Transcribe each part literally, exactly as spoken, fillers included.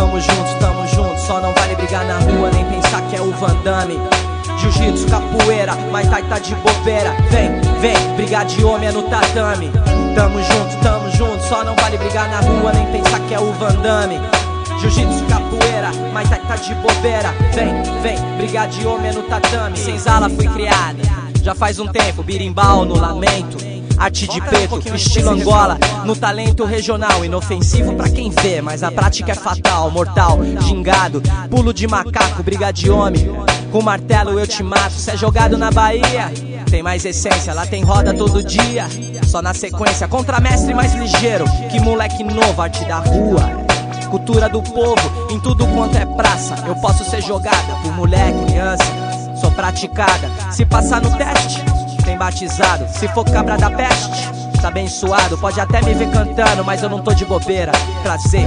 Tamo junto, tamo junto, só não vale brigar na rua, nem pensar que é o Van Damme. Jiu-jitsu, capoeira, Muay Thai tá de bobeira. Vem, vem, brigar de homem é no tatame. Tamo junto, tamo junto, só não vale brigar na rua, nem pensar que é o Van Damme. Jiu-jitsu, capoeira, Muay Thai tá de bobeira. Vem, vem, brigar de homem é no tatame. Senzala fui criada, já faz um tempo, birimbau no lamento. Arte de preto, estilo Angola, no talento regional. Inofensivo pra quem vê, mas a prática é fatal. Mortal, gingado, pulo de macaco, briga de homem. Com martelo eu te mato, cê é jogado na Bahia. Tem mais essência, lá tem roda todo dia. Só na sequência, contramestre mais ligeiro. Que moleque novo, arte da rua. Cultura do povo, em tudo quanto é praça. Eu posso ser jogada por moleque, criança. Sou praticada, se passar no teste tem batizado, se for cabra da peste tá abençoado. Pode até me ver cantando, mas eu não tô de bobeira. Prazer,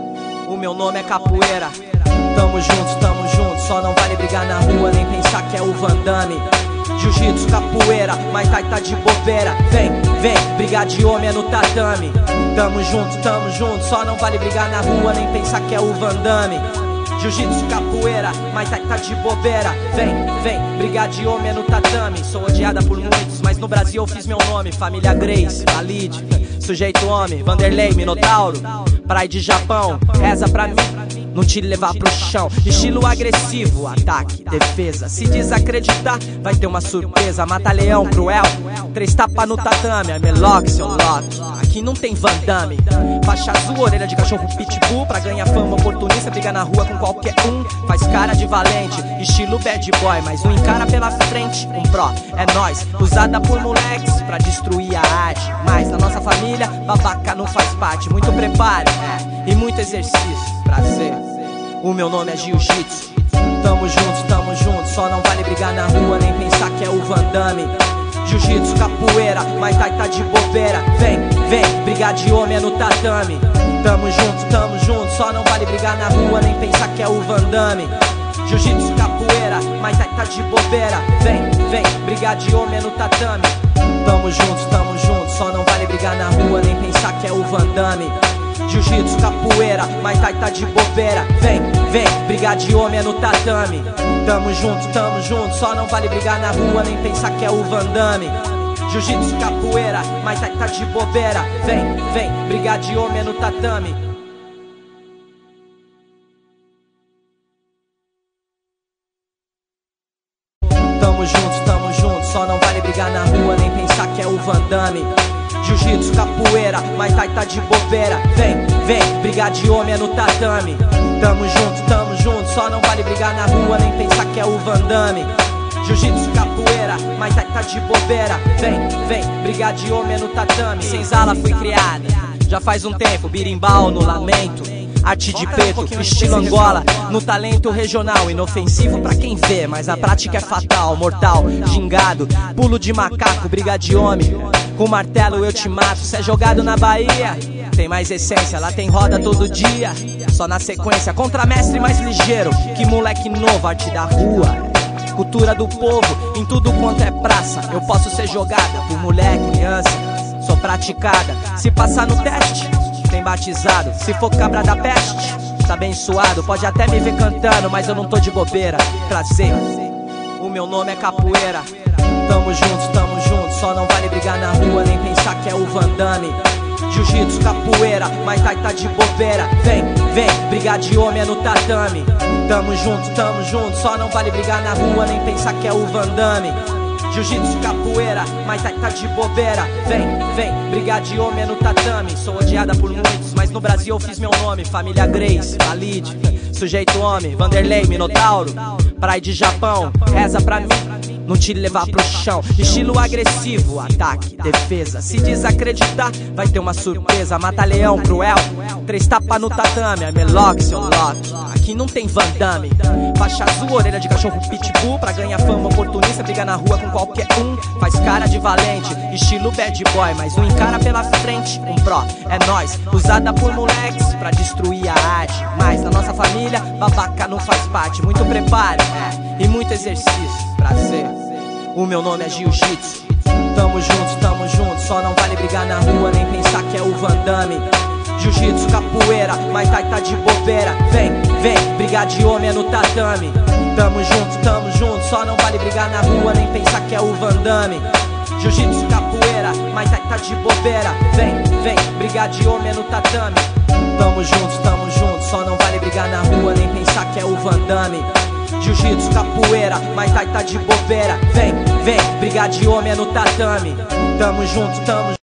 o meu nome é capoeira. Tamo junto, tamo junto, só não vale brigar na rua, nem pensar que é o Van Damme. Jiu-jitsu, capoeira, Muay Thai tá de bobeira. Vem, vem, brigar de homem é no tatame. Tamo junto, tamo junto, só não vale brigar na rua, nem pensar que é o Van Damme. Jiu-jitsu, capoeira, Muay Thai tá de bobeira. Vem, vem, brigar de homem é no tatame. Sou odiada por muitos, mas no Brasil eu fiz meu nome. Família Grace, Valide, sujeito homem, Vanderlei, Minotauro, praia de Japão, reza pra mim não te levar pro chão. Estilo agressivo, ataque, defesa. Se desacreditar, vai ter uma surpresa. Mata leão, cruel, três tapas no tatame. Armelock, seu loto, aqui não tem Van Damme. Faixa azul, orelha de cachorro pitbull. Pra ganhar fama, oportunista, briga na rua com qualquer um. Faz cara de valente, estilo bad boy, mas um encara pela frente. Um pró, é nós, usada por moleques pra destruir a arte. Mas na nossa família, babaca não faz parte. Muito preparo, é, e muito exercício. Prazer, o meu nome é Jiu-Jitsu. Tamo junto, tamo junto, só não vale brigar na rua, nem pensar que é o Van Damme. Jiu-jitsu, capoeira, Muay Thai tá de bobeira. Vem, vem, brigar de homem é no tatame. Tamo junto, tamo junto, só não vale brigar na rua, nem pensar que é o Van Damme. Jiu-jitsu, capoeira, Muay Thai tá de bobeira. Vem, vem, brigar de homem é no tatame. Tamo junto, tamo junto, só não vale brigar na rua, nem pensar que é o Van Damme. Jiu-jitsu, capoeira, Muay Thai tá de bobeira. Vem, vem, brigar de homem é no tatame. Tamo junto, tamo junto, só não vale brigar na rua, nem pensar que é o Van Damme. Jiu-jitsu, capoeira, Muay Thai tá de bobeira. Vem, vem, brigar de homem é no tatame. Tamo junto, tamo junto, só não vale brigar na rua, nem pensar que é o Van Damme. Jiu-jitsu, capoeira, Muay Thai tá de bobeira. Vem, vem, brigar de homem é no tatame. Tamo junto, tamo junto, só não vale brigar na rua, nem pensar que é o Van Damme. Jiu-jitsu, capoeira, Muay Thai tá de bobeira. Vem, vem, brigar de homem é no tatame. Senzala fui criada, já faz um tempo, birimbau no lamento. Arte de preto, estilo Angola, no talento regional. Inofensivo pra quem vê, mas a prática é fatal. Mortal, gingado, pulo de macaco, briga de homem. Com martelo eu te mato, cê é jogado na Bahia. Tem mais essência, lá tem roda todo dia. Só na sequência, contramestre mais ligeiro. Que moleque novo, arte da rua. Cultura do povo, em tudo quanto é praça. Eu posso ser jogada por moleque, criança. Sou praticada, se passar no teste tem batizado, se for cabra da peste tá abençoado. Pode até me ver cantando, mas eu não tô de bobeira. Prazer, o meu nome é capoeira. Tamo junto, tamo junto, só não vale brigar na rua, nem pensar que é o Van Damme. Jiu-jitsu, capoeira, Muay Thai tá de bobeira. Vem, vem, brigar de homem é no tatame. Tamo junto, tamo junto, só não vale brigar na rua, nem pensar que é o Van Damme. Jiu-jitsu, capoeira, Muay Thai tá de bobeira. Vem, vem, brigar de homem é no tatame. Sou odiada por muitos, mas no Brasil eu fiz meu nome. Família Grace, Valide, sujeito homem, Vanderlei, Minotauro, praia de Japão, reza pra mim não te levar pro chão. Estilo agressivo, ataque, defesa. Se desacreditar, vai ter uma surpresa. Mata leão, cruel, três tapas no tatame. Armelock, seu loto, aqui não tem Van Damme. Faixa azul, orelha de cachorro pitbull. Pra ganhar fama, oportunista, briga na rua com qualquer um. Faz cara de valente, estilo bad boy, mas um encara pela frente. Um pró, é nós, usada por moleques pra destruir a arte. Mas na nossa família, babaca não faz parte. Muito preparo, é, e muito exercício. Prazer, o meu nome é Jiu-Jitsu. Tamo junto, tamo junto, só não vale brigar na rua, nem pensar que é o Van Damme. Jiu-jitsu, capoeira, Muay Thai tá de bobeira. Vem, vem, brigar de homem é no tatame. Tamo junto, tamo junto, só não vale brigar na rua, nem pensar que é o Van Damme. Jiu-jitsu, capoeira, Muay Thai tá de bobeira. Vem, vem, brigar de homem é no tatame. Tamo junto, tamo junto, só não vale brigar na rua, nem pensar que é o Van Damme. Jiu-jitsu, capoeira, Muay Thai tá de bobeira. Vem, vem, brigar de homem é no tatame. Tamo junto, tamo junto.